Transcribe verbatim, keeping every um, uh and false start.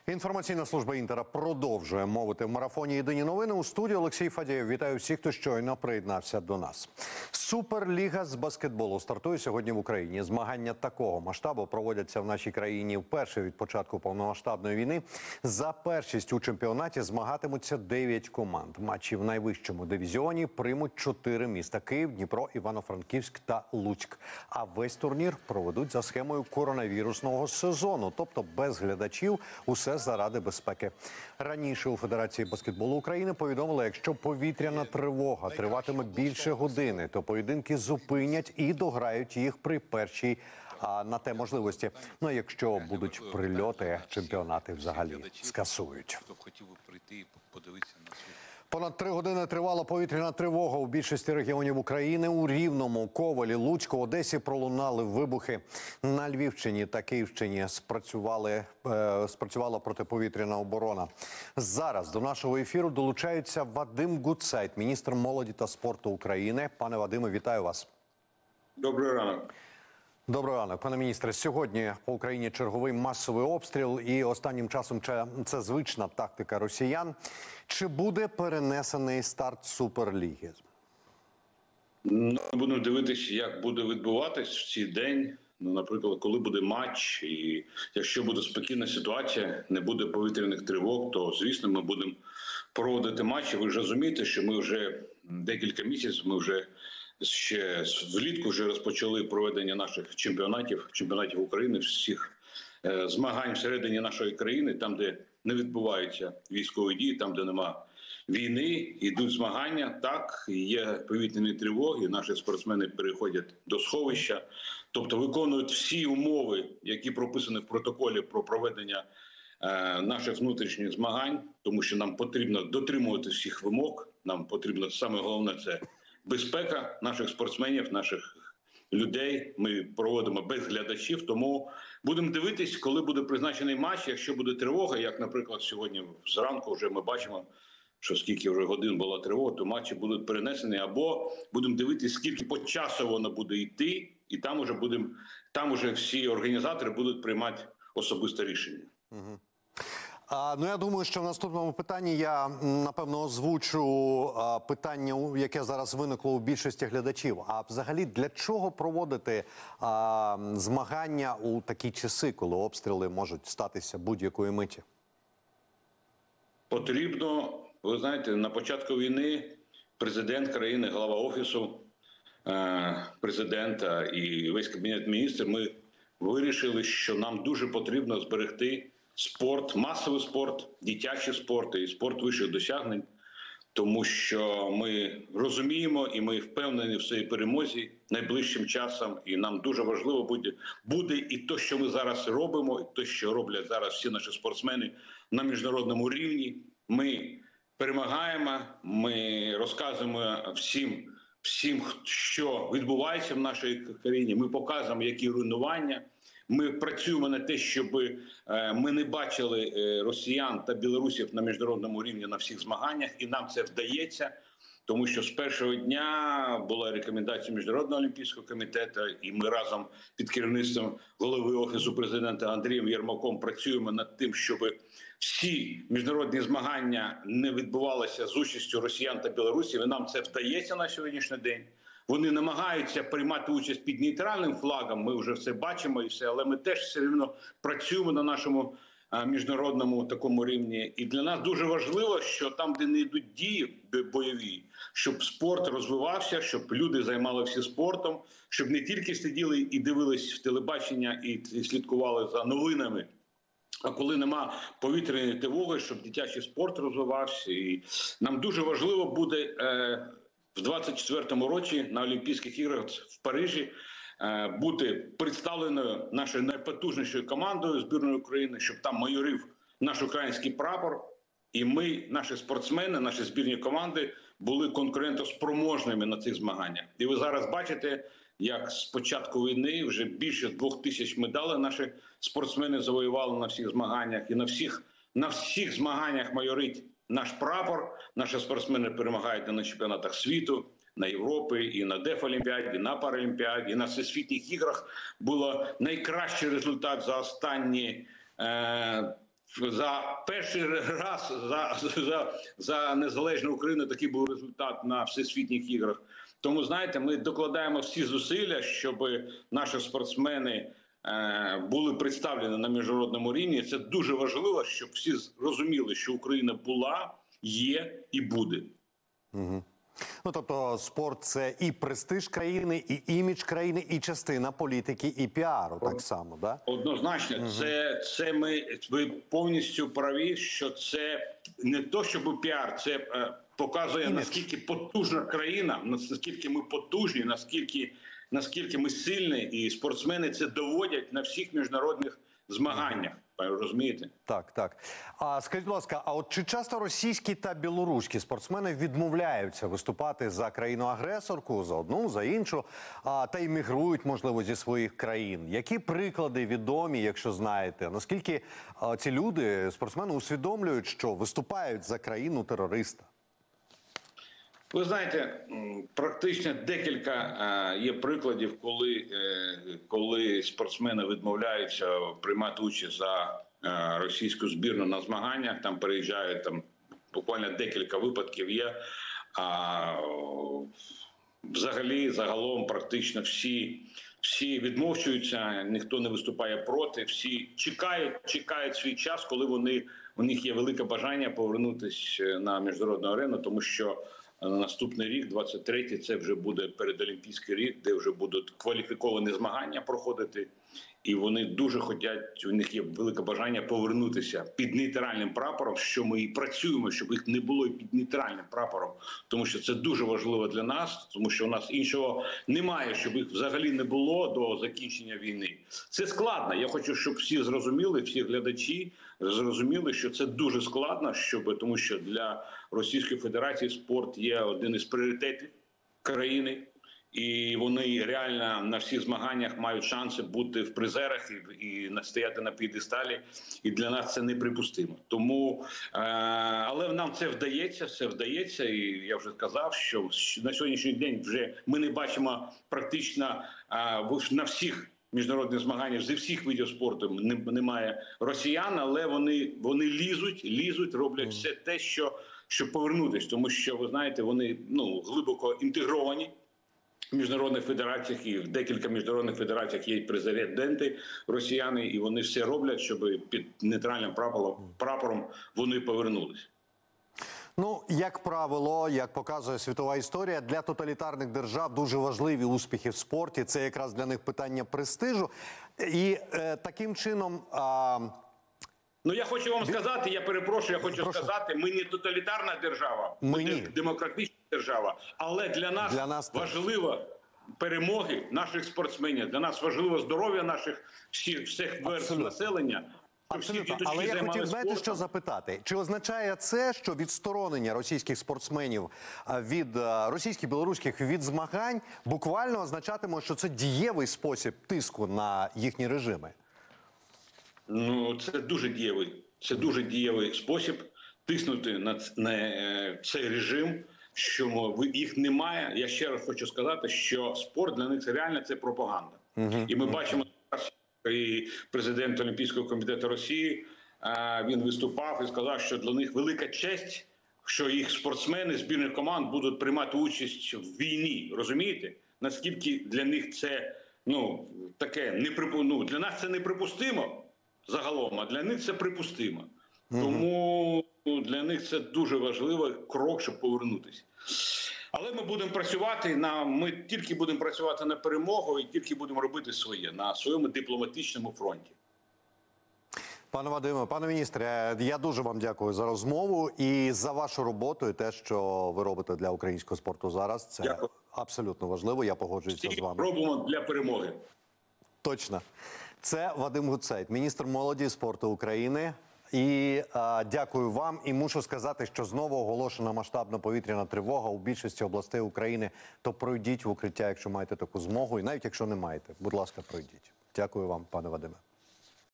Інформаційна служба Інтера продовжує мовити в марафоні «Єдині новини». У студії Олексій Фадєєв. Вітаю всіх, хто щойно приєднався до нас. Суперліга з баскетболу стартує сьогодні в Україні. Змагання такого масштабу проводяться в нашій країні вперше від початку повномасштабної війни. За першість у чемпіонаті змагатимуться дев'ять команд. Матчі в найвищому дивізіоні приймуть чотири міста – Київ, Дніпро, Івано-Франківськ та Луцьк. А весь турнір проведуть за схемою коронавірусного сезону, тобто без глядачів, усе заради безпеки. Раніше у Федерації баскетболу України повідомили, якщо повітряна тривога триватиме більше години, то поєдинки зупинять і дограють їх при першій а, на те можливості. Ну, а якщо будуть прильоти, чемпіонати взагалі скасують. Понад три години тривала повітряна тривога у більшості регіонів України. У Рівному, Ковелі, Луцьку, Одесі пролунали вибухи. На Львівщині та Київщині спрацювали, е, спрацювала протиповітряна оборона. Зараз до нашого ефіру долучається Вадим Гутцайт, міністр молоді та спорту України. Пане Вадиме, вітаю вас. Добрий ранок. Доброго ранку, пане міністре. Сьогодні по Україні черговий масовий обстріл, і останнім часом це звична тактика росіян. Чи буде перенесений старт Суперліги? Ну, будемо дивитися, як буде відбуватись в цей день. Ну, наприклад, коли буде матч, і якщо буде спокійна ситуація, не буде повітряних тривог, то, звісно, ми будемо проводити матчі. Ви ж розумієте, що ми вже декілька місяців, ми вже ще влітку вже розпочали проведення наших чемпіонатів, чемпіонатів України, всіх е, змагань всередині нашої країни, там, де не відбуваються військові дії, там, де нема війни, йдуть змагання. Так, є повітряні тривоги, наші спортсмени переходять до сховища, тобто виконують всі умови, які прописані в протоколі про проведення е, наших внутрішніх змагань, тому що нам потрібно дотримувати всіх вимог, нам потрібно, саме головне, це безпека наших спортсменів, наших людей. Ми проводимо без глядачів, тому будемо дивитись, коли буде призначений матч. Якщо буде тривога, як, наприклад, сьогодні зранку вже ми бачимо, що скільки вже годин була тривога, то матчі будуть перенесені, або будемо дивитись, скільки по часу воно буде йти, і там уже будемо, там уже всі організатори будуть приймати особисте рішення. Угу. А, ну, я думаю, що в наступному питанні я, напевно, озвучу а, питання, яке зараз виникло у більшості глядачів. А взагалі, для чого проводити а, змагання у такі часи, коли обстріли можуть статися будь-якої миті? Потрібно, ви знаєте, на початку війни президент країни, голова офісу е, президента і весь кабінет міністрів, ми вирішили, що нам дуже потрібно зберегти спорт, масовий спорт, дитячий спорт і спорт вищих досягнень, тому що ми розуміємо і ми впевнені в своїй перемозі найближчим часом, і нам дуже важливо буде, буде і те, що ми зараз робимо, і те, що роблять зараз всі наші спортсмени на міжнародному рівні. Ми перемагаємо, ми розказуємо всім, всім, що відбувається в нашій країні, ми показуємо, які руйнування. Ми працюємо на те, щоб ми не бачили росіян та білорусів на міжнародному рівні на всіх змаганнях, і нам це вдається, тому що з першого дня була рекомендація Міжнародного олімпійського комітету, і ми разом під керівництвом голови Офісу президента Андрієм Єрмаком працюємо над тим, щоб всі міжнародні змагання не відбувалися з участю росіян та білорусів, і нам це вдається на сьогоднішній день. Вони намагаються приймати участь під нейтральним флагом, ми вже все бачимо і все, але ми теж все рівно працюємо на нашому а, міжнародному такому рівні. І для нас дуже важливо, що там, де не йдуть дії бойові, щоб спорт розвивався, щоб люди займалися спортом, щоб не тільки сиділи і дивились в телебачення і, і слідкували за новинами, а коли нема повітряної тривоги, щоб дитячий спорт розвивався. І нам дуже важливо буде Е, в двадцять четвертому році на Олімпійських іграх в Парижі бути представленою нашою найпотужнішою командою збірної України, щоб там майорив наш український прапор, і ми, наші спортсмени, наші збірні команди були конкурентоспроможними на цих змаганнях. І ви зараз бачите, як з початку війни вже більше двох тисяч медалей наші спортсмени завоювали на всіх змаганнях, і на всіх, на всіх змаганнях майорить наш прапор. Наші спортсмени перемагають на чемпіонатах світу, на Європі, і на Дефолімпіаді, і на Паралімпіаді, і на Всесвітніх іграх було найкращий результат за останні е, за перший раз за, за, за незалежну Україну такий був результат на всесвітніх іграх. Тому, знаєте, ми докладаємо всі зусилля, щоб наші спортсмени е, були представлені на міжнародному рівні. Це дуже важливо, щоб всі розуміли, що Україна була, є і буде. Угу. Ну, тобто спорт – це і престиж країни, і імідж країни, і частина політики, і піару так само, да? Однозначно. Угу. Це, це ми, ви повністю праві, що це не то, щоб піар, це е, показує, імідж. Наскільки потужна країна, наскільки ми потужні, наскільки, наскільки ми сильні, і спортсмени це доводять на всіх міжнародних змаганнях. Розумієте? Так, так. А скажіть, будь ласка, а от чи часто російські та білоруські спортсмени відмовляються виступати за країну-агресорку, за одну, за іншу, а, та іммігрують, можливо, зі своїх країн? Які приклади відомі, якщо знаєте? Наскільки а, ці люди, спортсмени, усвідомлюють, що виступають за країну-терориста? Ви знаєте, практично декілька є прикладів, коли, коли спортсмени відмовляються приймати участь за російську збірну на змаганнях, там переїжджають, там буквально декілька випадків є. А взагалі, загалом, практично всі, всі відмовчуються, ніхто не виступає проти, всі чекають, чекають свій час, коли вони, у них є велике бажання повернутися на міжнародну арену, тому що наступний рік, двадцять третій, це вже буде передолімпійський рік, де вже будуть кваліфіковані змагання проходити. І вони дуже хочуть, у них є велике бажання повернутися під нейтральним прапором, що ми і працюємо, щоб їх не було і під нейтральним прапором. Тому що це дуже важливо для нас, тому що у нас іншого немає, щоб їх взагалі не було до закінчення війни. Це складно. Я хочу, щоб всі зрозуміли, всі глядачі зрозуміли, що це дуже складно, щоб, тому що для Російської Федерації спорт є один із пріоритетів країни. І вони реально на всіх змаганнях мають шанси бути в призерах і, і настояти на п'єдесталі. І для нас це неприпустимо. Тому, е, але нам це вдається, це вдається. І я вже сказав, що на сьогоднішній день вже ми не бачимо практично е, на всіх міжнародних змаганнях зі всіх видів спорту немає росіян, але вони, вони лізуть, лізуть, роблять все те, що, щоб повернутися. Тому що, ви знаєте, вони ну, глибоко інтегровані в міжнародних федераціях, і в декілька міжнародних федераціях є президенти росіяни, і вони все роблять, щоб під нейтральним прапором, прапором вони повернулися. Ну, як правило, як показує світова історія, для тоталітарних держав дуже важливі успіхи в спорті. Це якраз для них питання престижу. І е, таким чином... А... Ну, я хочу вам сказати, я перепрошую, я хочу Прошу. сказати, ми не тоталітарна держава, ми, ми не демократична держава, але для нас, для нас важливо перемоги наших спортсменів, для нас важливо здоров'я наших всіх, всіх верств населення. Абсолютно. Але я хотів, знаєте, що запитати? Чи означає це, що відсторонення російських спортсменів від російських, білоруських від змагань буквально означатиме, що це дієвий спосіб тиску на їхні режими? Ну, це дуже дієвий, це дуже дієвий спосіб тиснути на, на цей режим, що їх немає. Я ще раз хочу сказати, що спорт для них це реально це пропаганда. Uh-huh. І ми бачимо, і президент Олімпійського комітету Росії, він виступав і сказав, що для них велика честь, що їх спортсмени збірних команд будуть приймати участь в війні. Розумієте? Наскільки для них це, ну, таке неприпу... ну, для нас це неприпустимо загалом, а для них це припустимо. Uh-huh. Тому для них це дуже важливий крок, щоб повернутися. Але ми будемо працювати на ми тільки будемо працювати на перемогу і тільки будемо робити своє на своєму дипломатичному фронті. Пане Вадиме, пане міністре, я дуже вам дякую за розмову і за вашу роботу, і те, що ви робите для українського спорту зараз. Це дякую. Абсолютно важливо. Я погоджуюся Всі з вами. Робимо для перемоги. Точно. Це Вадим Гутцайт, міністр молоді і спорту України. І а, дякую вам. І мушу сказати, що знову оголошена масштабна повітряна тривога у більшості областей України. То пройдіть в укриття, якщо маєте таку змогу. І навіть якщо не маєте, будь ласка, пройдіть. Дякую вам, пане Вадиме.